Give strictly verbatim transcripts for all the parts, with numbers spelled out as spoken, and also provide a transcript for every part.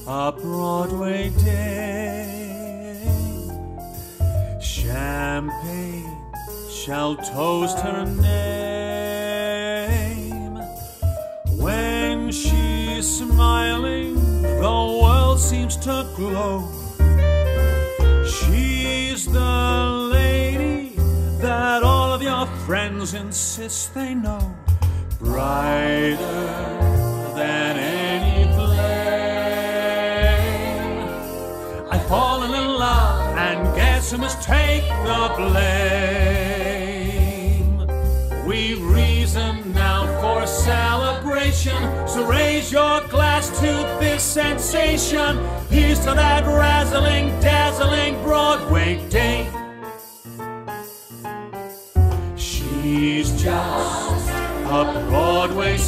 a Broadway dame. Champagne shall toast her name. When she's smiling, the world seems to glow. She's the lady that all of your friends insist they know. Brighter than any flame. I've fallen in love, and guess who must take the blame? We reason now for celebration, so raise your glass to this sensation. Here's to that razzling, dazzling Broadway dame. She's just a Broadway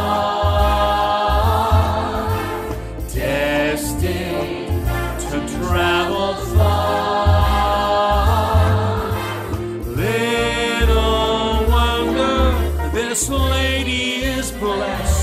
star, destined to travel far. Little wonder this lady is blessed